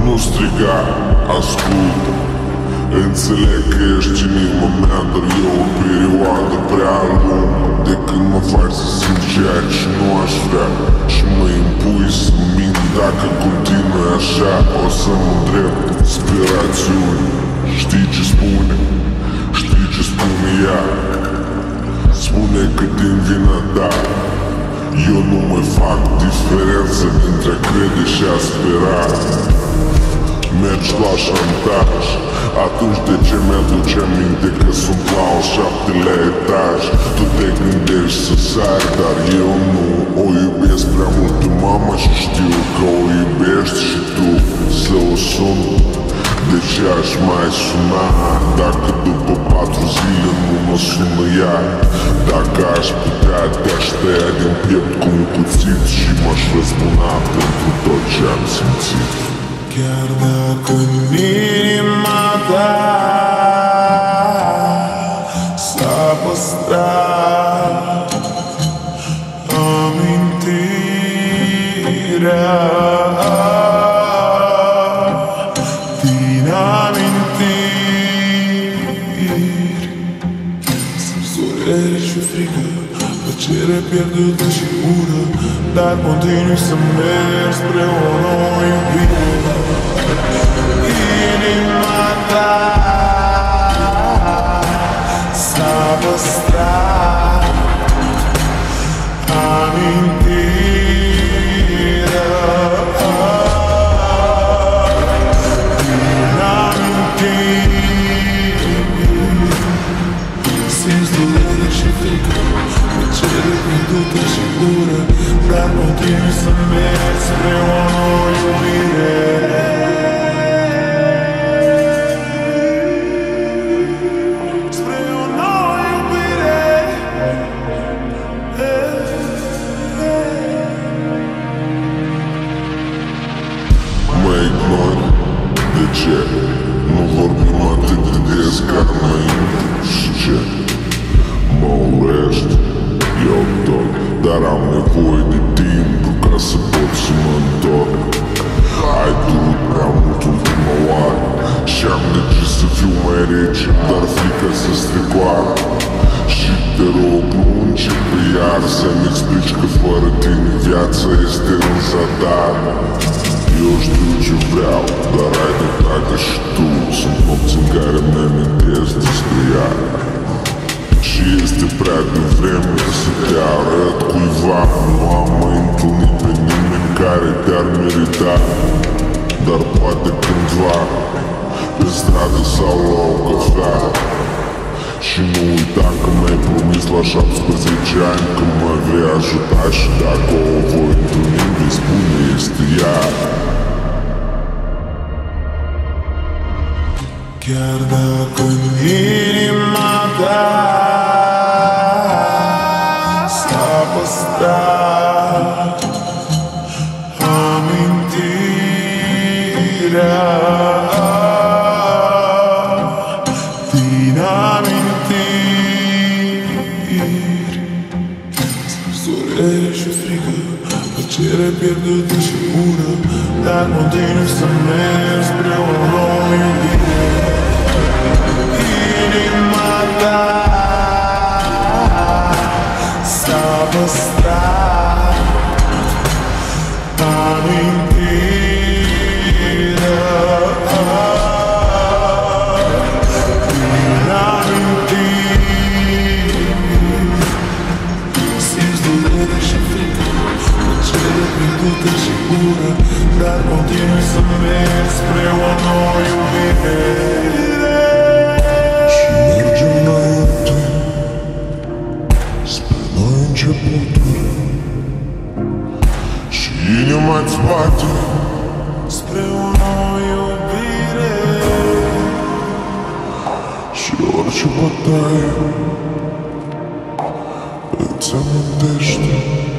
Nu striga, ascultă. Înțeleg că ești inima mea, dar e o perioadă prea lungă de când mă faci să simt ceea ce nu aș vrea și mă impui să mint. Dacă continui așa, o să-mi îndrept spre rațiune. Știi ce spune? Știi ce spune ea? Spune că din vina ta eu nu mai fac diferență dintre a crede și a spera. Mergi la șantaj, atunci de ce mi-aduce aminte că sunt la al 7-lea etaj? Tu te gândești să sari, dar eu nu. O iubesc prea mult pe mama și știu că o iubești și tu. Să o sun, de ce aș mai suna dacă după 4 zile nu mă sună ea? Dacă aș putea te-aș tăia din piept cu un cuțit și m-aș răzbuna pentru tot ce am simțit. Chiar dacă în inima ta s-a păstrat amintirea din amintiri, simt durere și frică, plăcere pierdută și ură, dar continui să merg spre o nouă iubire. Inima ta s-a păstrat amintirea din amintiri, simți durere și frică, plăcere pierdută și ură, dar continui să merg spre o nouă iubire. De ce? Nu vorbim atât de des ca înainte. Și ce? Mă urești? Eu tot, dar am nevoie de timp ca să pot să mă întorc. Ai durut prea mult ultima oară și am decis să fiu mai rece, dar frica să strecoară. Și te rog, nu începe iar să-mi explici că fără tine viața este în zadar. Eu știu ce vreau, dar ai dreptate și tu. Sunt nopți în care mi-amintesc despre ea și este prea devreme să te arăt cuiva. Nu am mai întâlnit pe nimeni care te-ar merita, dar poate cândva pe stradă sau la o cafea. Și nu uita că mi-ai promis la 17 ani că mă vei ajuta și dacă o voi întâlni vei spune este ea. Chiar dacă în inima ta s-a păstrat amintirea din amintiri, simți durere și frică, plăcere pierdută și ură, dar continui să merg spre o nouă iubire. Inima ta s-a păstrat amintirea din amintiri, simți durere și frică, plăcere pierdută și ură, dar continui să merg spre o nouă iubire. Și mergem înainte spre noi începuturi și inima-ți bate spre o nouă iubire. Și orice bătaie îți amintește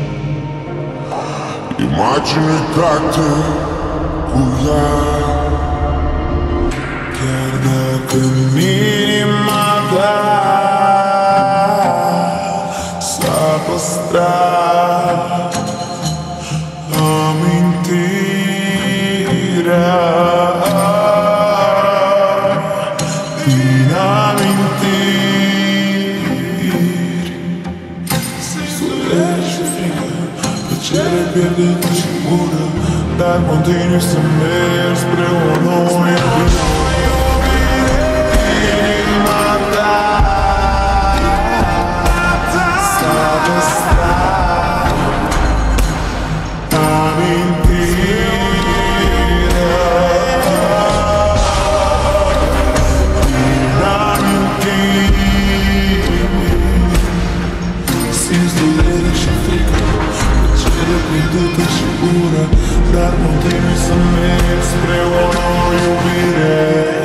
imagini uitate cu ea. Chiar dacă în inima ta s-a păstrat amintirea dar continui să merg spre o nouă iubire. Inima ta s-a păstrat amintirea ta. Din amintiri simți durere și frică, plăcere pierdută și ură, dar continui să mergi spre o nouă iubire.